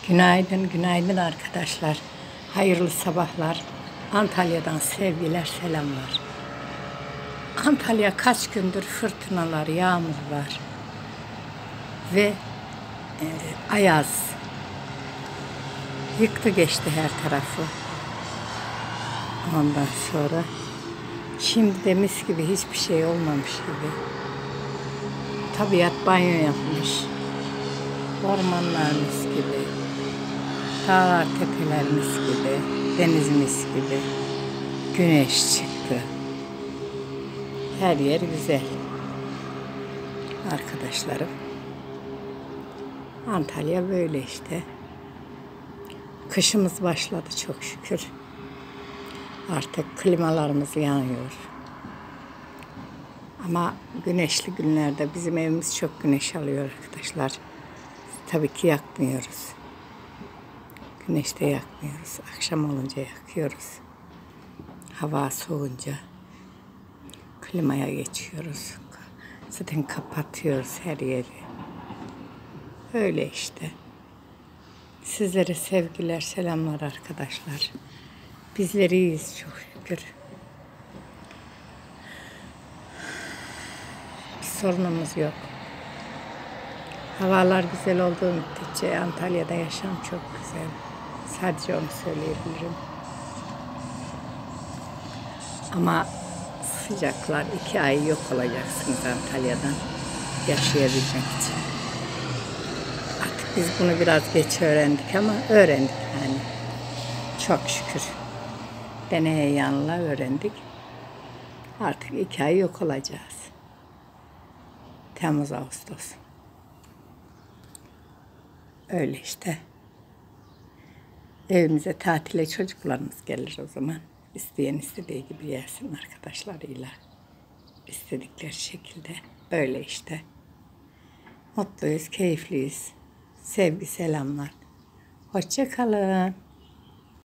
Günaydın, günaydın arkadaşlar. Hayırlı sabahlar. Antalya'dan sevgiler, selamlar. Antalya kaç gündür fırtınalar, yağmurlar ve ayaz. Yıktı geçti her tarafı. Ondan sonra şimdi de mis gibi hiçbir şey olmamış gibi. Tabiat banyo yapmış. Ormanlar mis gibi. Dağlar, tepeler mis gibi. Deniz mis gibi. Güneş çıktı. Her yer güzel. Arkadaşlarım. Antalya böyle işte. Kışımız başladı çok şükür. Artık klimalarımız yanıyor. Ama güneşli günlerde bizim evimiz çok güneş alıyor arkadaşlar. Tabii ki yakmıyoruz. Güneşte yakmıyoruz. Akşam olunca yakıyoruz. Hava soğunca klimaya geçiyoruz. Zaten kapatıyoruz her yeri. Öyle işte. Sizlere sevgiler, selamlar arkadaşlar. Bizler iyiyiz çok şükür. Bir sorunumuz yok. Havalar güzel olduğu müddetçe Antalya'da yaşam çok güzel. Sadece onu söyleyebilirim. Ama sıcaklar 2 ay yok olacaksınız Antalya'dan yaşayabilmek için. Artık biz bunu biraz geç öğrendik ama öğrendik yani. Çok şükür. Deneye yanıla öğrendik. Artık 2 ay yok olacağız. Temmuz, Ağustos. Öyle işte. Evimize tatile çocuklarımız gelir o zaman. İsteyen istediği gibi yersin arkadaşlarıyla. İstedikleri şekilde. Böyle işte. Mutluyuz, keyifliyiz. Sevgi, selamlar. Hoşça kalın.